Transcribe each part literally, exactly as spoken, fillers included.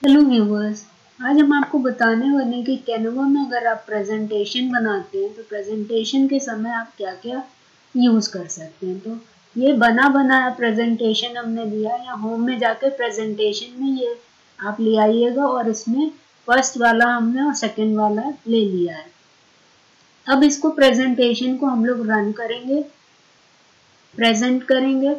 Hello viewers, आज हम आपको बताने वाले हैं कि कैनवा में अगर आप प्रेजेंटेशन बनाते हैं तो प्रेजेंटेशन के समय आप क्या क्या यूज़ कर सकते हैं। तो ये बना बनाया प्रेजेंटेशन हमने दिया है, या होम में जाके प्रेजेंटेशन में ये आप ले आइएगा और इसमें फर्स्ट वाला हमने और सेकंड वाला ले लिया है। अब इसको प्रेजेंटेशन को हम लोग रन करेंगे, प्रेजेंट करेंगे।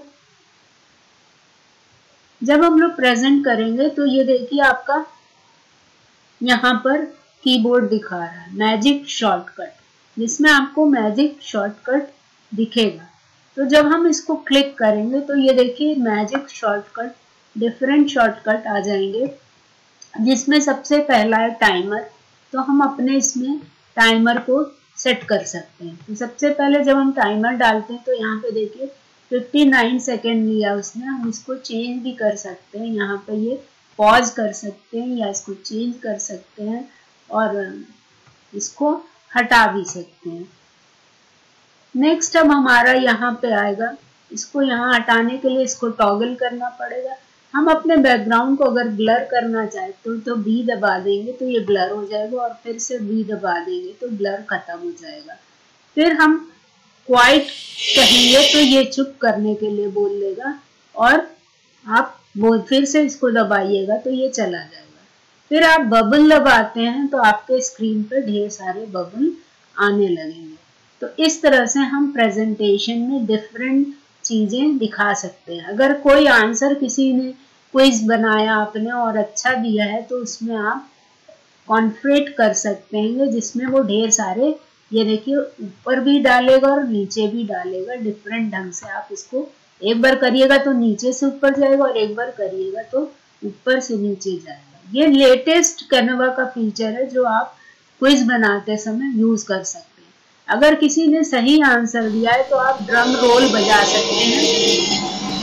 जब हम लोग प्रेजेंट करेंगे तो ये देखिए आपका यहाँ पर कीबोर्ड दिखा रहा है मैजिक शॉर्टकट, जिसमें आपको मैजिक शॉर्टकट दिखेगा। तो जब हम इसको क्लिक करेंगे तो ये देखिए मैजिक शॉर्टकट, डिफरेंट शॉर्टकट आ जाएंगे, जिसमें सबसे पहला है टाइमर। तो हम अपने इसमें टाइमर को सेट कर सकते हैं। तो सबसे पहले जब हम टाइमर डालते हैं तो यहाँ पे देखिए उनसठ सेकेंड लिया उसने। हम इसको चेंज भी कर सकते हैं, यहाँ पे ये पॉज कर सकते हैं या इसको चेंज कर सकते हैं और इसको हटा भी सकते हैं। नेक्स्ट अब हमारा यहाँ पे आएगा, इसको यहाँ हटाने के लिए इसको टॉगल करना पड़ेगा। हम अपने बैकग्राउंड को अगर ब्लर करना चाहते तो, तो बी दबा देंगे तो ये ब्लर हो जाएगा, और फिर से बी दबा देंगे तो ब्लर खत्म हो जाएगा। फिर हम क्वाइट कहेंगे तो ये चुप करने के लिए बोल देगा, और आप वो फिर से इसको दबाइएगा तो ये चला जाएगा। फिर आप बबल दबाते हैं तो आपके स्क्रीन पर ढेर सारे बबल आने लगेंगे। तो इस तरह से हम प्रेजेंटेशन में डिफरेंट चीजें दिखा सकते हैं। अगर कोई आंसर किसी ने क्विज बनाया आपने और अच्छा दिया है तो उसमें आप कॉन्फ्रेट कर सकते हैं, जिसमें वो ढेर सारे, ये देखिए ऊपर भी डालेगा और नीचे भी डालेगा। डिफरेंट ढंग से आप इसको एक बार करिएगा तो नीचे से ऊपर जाएगा, और एक बार करिएगा तो ऊपर से नीचे जाएगा। ये लेटेस्ट कैनवा का फीचर है जो आप क्विज बनाते समय यूज कर सकते हैं। अगर किसी ने सही आंसर दिया है तो आप ड्रम रोल बजा सकते हैं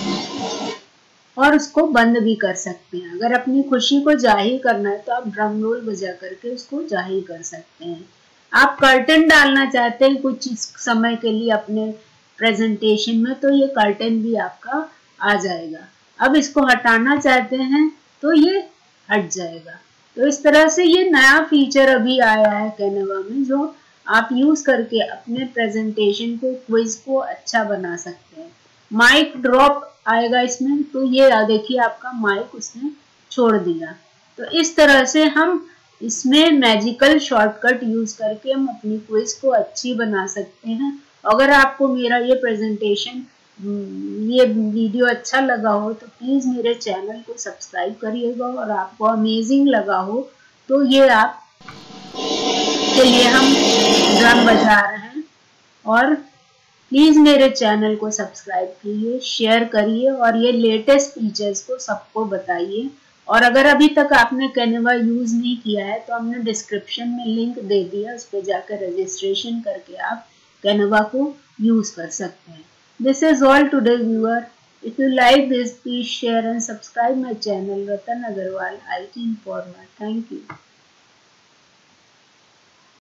और उसको बंद भी कर सकते हैं। अगर अपनी खुशी को जाहिर करना है तो आप ड्रम रोल बजा करके उसको जाहिर कर सकते हैं। आप कर्टन डालना चाहते हैं कुछ समय के लिए अपने प्रेजेंटेशन में, तो ये कर्टन भी आपका आ जाएगा। अब इसको हटाना चाहते हैं तो ये हट जाएगा। तो इस तरह से ये नया फीचर अभी आया है कैनवा में, जो आप यूज करके अपने प्रेजेंटेशन को, क्विज को अच्छा बना सकते हैं। माइक ड्रॉप आएगा इसमें, तो ये देखिए आपका माइक उसने छोड़ दिया। तो इस तरह से हम इसमें मैजिकल शॉर्टकट यूज करके हम अपनी क्विज को अच्छी बना सकते हैं। अगर आपको मेरा ये प्रेजेंटेशन, ये वीडियो अच्छा लगा हो तो प्लीज मेरे चैनल को सब्सक्राइब करिएगा, और आपको अमेजिंग लगा हो तो ये आप के लिए हम ड्रम बजा रहे हैं। और प्लीज मेरे चैनल को सब्सक्राइब कीजिए, शेयर करिए और ये लेटेस्ट फीचर्स को सबको बताइए। और अगर अभी तक आपने कैनवा यूज नहीं किया है तो हमने डिस्क्रिप्शन में लिंक दे दिया, उस पर जाकर रजिस्ट्रेशन करके आप कैनवा को यूज कर सकते हैं। This is all today viewer. If you like this, please share and subscribe my channel Ratan Agarwal I T in forward. Thank you.